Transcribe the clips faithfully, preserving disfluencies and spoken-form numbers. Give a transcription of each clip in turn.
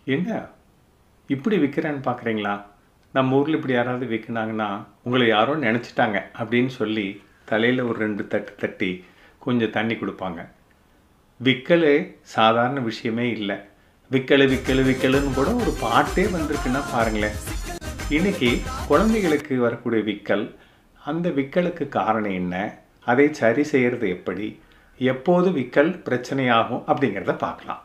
என்ன இப்படி விற்கிறேன்னு பார்க்குறீங்களா? நம்ம ஊரில் இப்படி யாராவது விற்கினாங்கன்னா உங்களை யாரோ நினச்சிட்டாங்க அப்படின்னு சொல்லி தலையில் ஒரு ரெண்டு தட்டு தட்டி கொஞ்சம் தண்ணி கொடுப்பாங்க. விற்கல் சாதாரண விஷயமே இல்லை. விற்கல் விற்கல் விற்கலுன்னு கூட ஒரு பாட்டே வந்திருக்குன்னா பாருங்களேன். இன்றைக்கி குழந்தைகளுக்கு வரக்கூடிய விற்கல், அந்த விற்கலுக்கு காரணம் என்ன, அதை சரி செய்கிறது எப்படி, எப்போது விற்கல் பிரச்சனையாகும் அப்படிங்கிறத பார்க்கலாம்.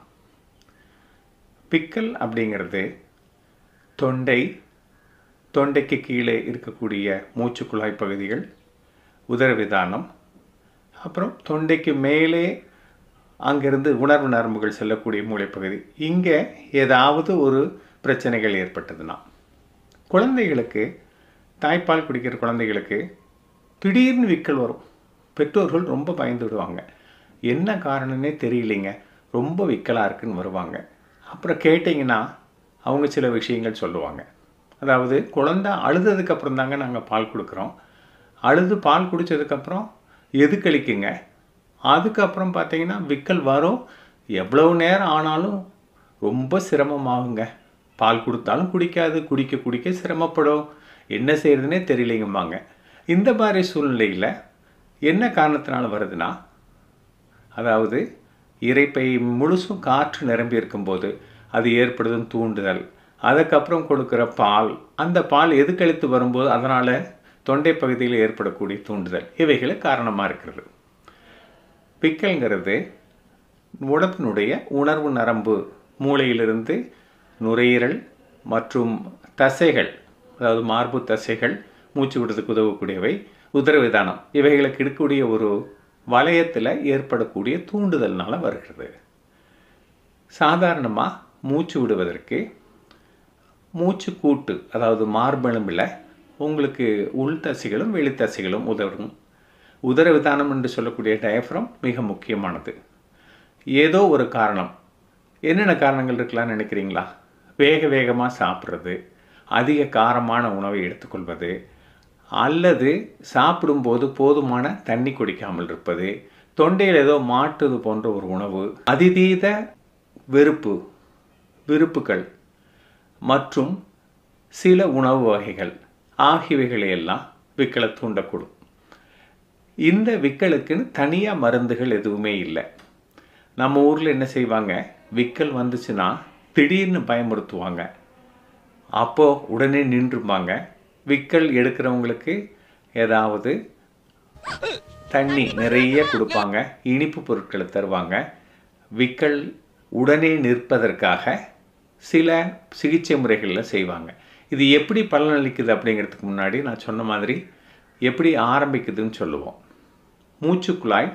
விற்கல் அப்படிங்கிறது தொண்டை, தொண்டைக்கு கீழே இருக்கக்கூடிய மூச்சுக்குழாய் பகுதிகள், உதரவிதானம், அப்புறம் தொண்டைக்கு மேலே அங்கிருந்து உணர்வு நரம்புகள் செல்லக்கூடிய மூளைப்பகுதி. இங்கே ஏதாவது ஒரு பிரச்சனைகள் ஏற்பட்டதுன்னா, குழந்தைகளுக்கு தாய்ப்பால் குடிக்கிற குழந்தைகளுக்கு திடீர்னு விற்கல் வரும். பெற்றோர்கள் ரொம்ப பயந்து விடுவாங்க. என்ன காரணம்னே தெரியலைங்க, ரொம்ப விற்கலாக இருக்குன்னு வருவாங்க. அப்புறம் கேட்டிங்கன்னா அவங்க சில விஷயங்கள் சொல்லுவாங்க. அதாவது குழந்தை அழுததுக்கப்புறம் தாங்க நாங்கள் பால் கொடுக்குறோம், அழுது பால் குடித்ததுக்கப்புறம் எது கழிக்குங்க, அதுக்கப்புறம் பார்த்தீங்கன்னா விற்கல் வரும். எவ்வளவு நேரம் ஆனாலும் ரொம்ப சிரமமாகுங்க. பால் கொடுத்தாலும் குடிக்காது, குடிக்க குடிக்க சிரமப்படும், என்ன செய்கிறதுனே தெரியலைங்கம்பாங்க. இந்த மாதிரி சூழ்நிலையில் என்ன காரணத்தினால வருதுன்னா, அதாவது இரைப்பை முழுசும் காற்று நிரம்பி இருக்கும்போது அது ஏற்படுதும் தூண்டுதல், அதுக்கப்புறம் கொடுக்குற பால், அந்த பால் எது கழித்து வரும்போது அதனால் தொண்டை பகுதியில் ஏற்படக்கூடிய தூண்டுதல், இவைகளை காரணமாக இருக்கிறது. விற்கல்ங்கிறது உடம்பினுடைய உணர்வு நரம்பு மூளையிலிருந்து நுரையீரல் மற்றும் தசைகள், அதாவது மார்பு தசைகள், மூச்சு விடுறதுக்கு உதவக்கூடியவை, உதரவிதானம், இவைகளுக்கு இருக்கக்கூடிய ஒரு வளையத்தில் ஏற்படக்கூடிய தூண்டுதல்னால வருகிறது. சாதாரணமாக மூச்சு விடுவதற்கு மூச்சு கூட்டு, அதாவது மார்பெலும்பில் உங்களுக்கு உள் தசைகளும் வெளி தசைகளும் உதவும். உதரவிதானம் என்று சொல்லக்கூடிய டயஃப்ரம் மிக முக்கியமானது. ஏதோ ஒரு காரணம், என்னென்ன காரணங்கள் இருக்கலாம்னு நினைக்கிறீங்களா? வேக வேகமாக சாப்பிட்றது, அதிக காரமான உணவை எடுத்துக்கொள்வது, அல்லது சாப்பிடும்போது போதுமான தண்ணி குடிக்காமல் இருப்பது, தொண்டையில் ஏதோ மாட்டுது போன்ற ஒரு உணவு, அதிதீத வெறுப்பு விருப்புகள் மற்றும் சில உணவு வகைகள் ஆகியவைகளையெல்லாம் விற்கலை தூண்டக்கூடும். இந்த விற்கலுக்குன்னு தனியாக மருந்துகள் எதுவுமே இல்லை. நம்ம ஊரில் என்ன செய்வாங்க, விற்கல் வந்துச்சுன்னா திடீர்னு பயமுறுத்துவாங்க, அப்போது உடனே நின்றுப்பாங்க. விற்கல் எடுக்கிறவங்களுக்கு ஏதாவது தண்ணி நிறைய கொடுப்பாங்க, இனிப்பு பொருட்களை தருவாங்க. விற்கல் உடனே நிற்பதற்காக சில சிகிச்சை முறைகளில் செய்வாங்க. இது எப்படி பலனளிக்குது அப்படிங்கிறதுக்கு முன்னாடி நான் சொன்ன மாதிரி எப்படி ஆரம்பிக்குதுன்னு சொல்லுவோம். மூச்சுக்குழாய்,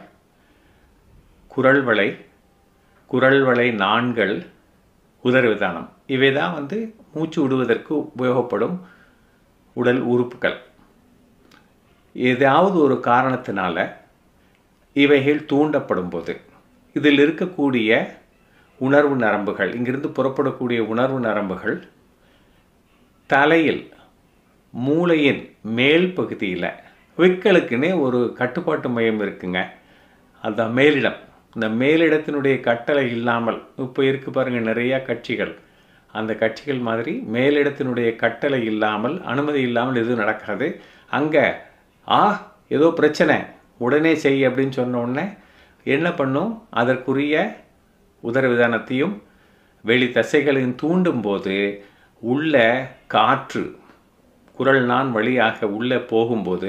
குரல் வளை, குரல் வளை நாண்கள், உதரவிதானம், இவை தான் வந்து மூச்சு விடுவதற்கு உபயோகப்படும் உடல் உறுப்புகள். ஏதாவது ஒரு காரணத்தினால இவைகள் தூண்டப்படும் போது இதில் இருக்கக்கூடிய உணர்வு நரம்புகள், இங்கிருந்து புறப்படக்கூடிய உணர்வு நரம்புகள் தலையில் மூளையின் மேல் பகுதியில், விற்கலுக்குன்னே ஒரு கட்டுப்பாட்டு மையம் இருக்குங்க, அதுதான் மேலிடம். இந்த மேலிடத்தினுடைய கட்டளை இல்லாமல், இப்போ இருக்கு பாருங்கள் நிறையா கட்சிகள், அந்த கட்சிகள் மாதிரி மேலிடத்தினுடைய கட்டளை இல்லாமல், அனுமதி இல்லாமல் எதுவும் நடக்காது. அங்கே ஆ ஏதோ பிரச்சனை உடனே செய் அப்படின்னு சொன்ன உடனே என்ன பண்ணும், அதற்குரிய உதரவிதானத்தையும் வெளி தசைகளையும் தூண்டும் போது உள்ள காற்று குரல் நான் வழியாக உள்ளே போகும்போது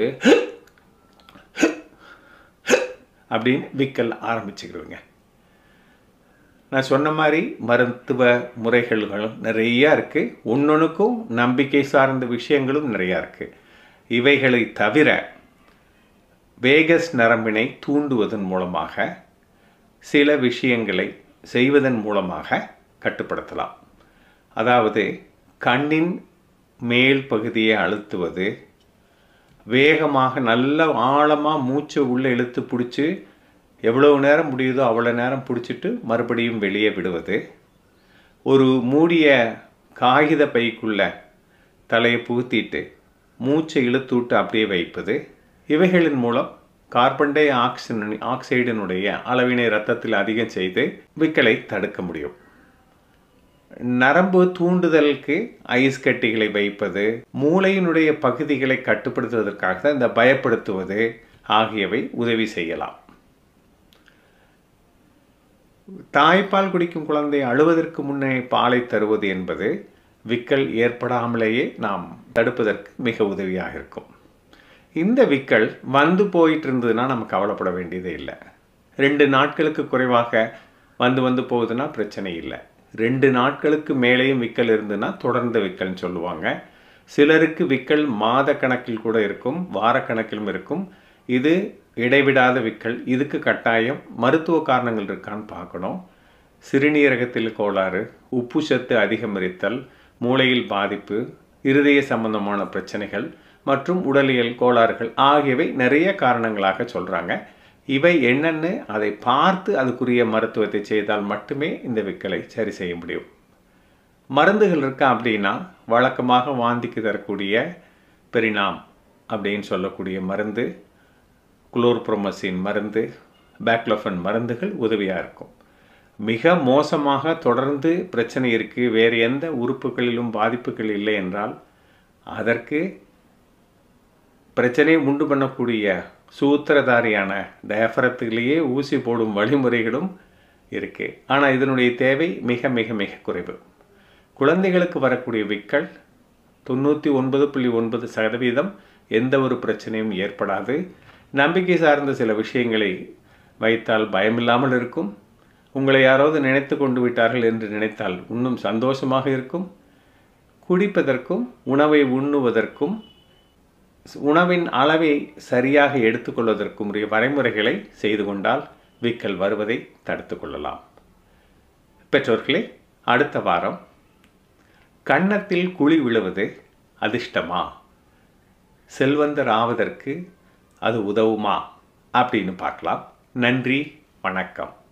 அப்படின்னு விற்கல் ஆரம்பிச்சுக்கிறதுங்க. நான் சொன்ன மாதிரி மருத்துவ முறைகள் நிறையா இருக்குது, ஒன்னொன்றுக்கும் நம்பிக்கை சார்ந்த விஷயங்களும் நிறையா இருக்குது. இவைகளை தவிர வேகஸ் நரம்பினை தூண்டுவதன் மூலமாக சில விஷயங்களை செய்வதன் மூலமாக கட்டுப்படுத்தலாம். அதாவது கண்ணின் மேல் பகுதியை அழுத்துவது, வேகமாக நல்ல ஆழமாக மூச்சை உள்ளே இழுத்து பிடிச்சி எவ்வளவு நேரம் முடியுதோ அவ்வளோ நேரம் பிடிச்சிட்டு மறுபடியும் வெளியே விடுவது, ஒரு மூடிய காகித பைக்குள்ள தலையை புகுத்திட்டு மூச்சை இழுத்து விட்டு அப்படியே வைப்பது, இவைகளின் மூலம் கார்பன் டை ஆக்சிஜன் ஆக்சைடினுடைய அளவினை இரத்தத்தில் அதிகம் செய்து விற்கலை தடுக்க முடியும். நரம்பு தூண்டுதலுக்கு ஐஸ் கட்டிகளை வைப்பது, மூளையினுடைய பகுதிகளை கட்டுப்படுத்துவதற்காக தான் இந்த பயப்படுத்துவது ஆகியவை உதவி செய்யலாம். தாய்ப்பால் குடிக்கும் குழந்தை அழுவதற்கு முன்னே பாலை தருவது என்பது விக்கல் ஏற்படாமலேயே நாம் தடுப்பதற்கு மிக உதவியாக இருக்கும். இந்த விக்கல் வந்து போயிட்டு இருந்ததுன்னா நம்ம கவலைப்பட வேண்டியதே இல்லை. ரெண்டு நாட்களுக்கு குறைவாக வந்து வந்து போகுதுன்னா பிரச்சனை இல்லை. ரெண்டு நாட்களுக்கு மேலேயும் விக்கல் இருந்ததுன்னா தொடர்ந்த விக்கல்னு சொல்லுவாங்க. சிலருக்கு விக்கல் மாத கணக்கில் கூட இருக்கும், வாரக்கணக்கிலும் இருக்கும். இது இடைவிடாத விக்கல். இதுக்கு கட்டாயம் மருத்துவ காரணங்கள் இருக்கான்னு பார்க்கணும். சிறுநீரகத்தில் கோளாறு, உப்பு சத்து அதிகம் இருத்தல், மூளையில் பாதிப்பு, இருதய சம்பந்தமான பிரச்சனைகள் மற்றும் உடலியல் கோளாறுகள் ஆகியவை நிறைய காரணங்களாக சொல்கிறாங்க. இவை என்னென்னு அதை பார்த்து அதுக்குரிய மருத்துவத்தை செய்தால் மட்டுமே இந்த விக்கலை சரி செய்ய முடியும். மருந்துகள் இருக்கா அப்படின்னா வழக்கமாக வாந்திக்கு தரக்கூடிய பெரினாம் அப்படின்னு சொல்லக்கூடிய மருந்து, குளோர்ப்ரோமசின் மருந்து, பேக்லோஃபன் மருந்துகள் உதவியாக இருக்கும். மிக மோசமாக தொடர்ந்து பிரச்சனை இருக்குது, வேறு எந்த உறுப்புகளிலும் பாதிப்புகள் இல்லை என்றால் அதற்கு பிரச்சனையை உண்டு பண்ணக்கூடிய சூத்திரதாரியான டயஃப்ரத்திலேயே ஊசி போடும் வழிமுறைகளும் இருக்குது. ஆனால் இதனுடைய தேவை மிக மிக மிக குறைவு. குழந்தைகளுக்கு வரக்கூடிய விக்கல் தொண்ணூற்றி ஒன்பது புள்ளி ஒன்பது சதவீதம் எந்த ஒரு பிரச்சனையும் ஏற்படாது. நம்பிக்கை சார்ந்த சில விஷயங்களை வைத்தால் பயமில்லாமல் இருக்கும். உங்களை யாராவது நினைத்து கொண்டு விட்டார்கள் என்று நினைத்தால் இன்னும் சந்தோஷமாக இருக்கும். குடிப்பதற்கும் உணவை உண்ணுவதற்கும் உணவின் அளவை சரியாக எடுத்துக்கொள்வதற்கும் உரிய வரைமுறைகளை செய்து கொண்டால் விக்கல் வருவதை தடுத்து கொள்ளலாம். பெற்றோர்களே, அடுத்த வாரம் கன்னத்தில் குழி விழுவது அதிர்ஷ்டமா, செல்வந்தர் ஆவதற்கு அது உதவுமா அப்படின்னு பார்க்கலாம். நன்றி, வணக்கம்.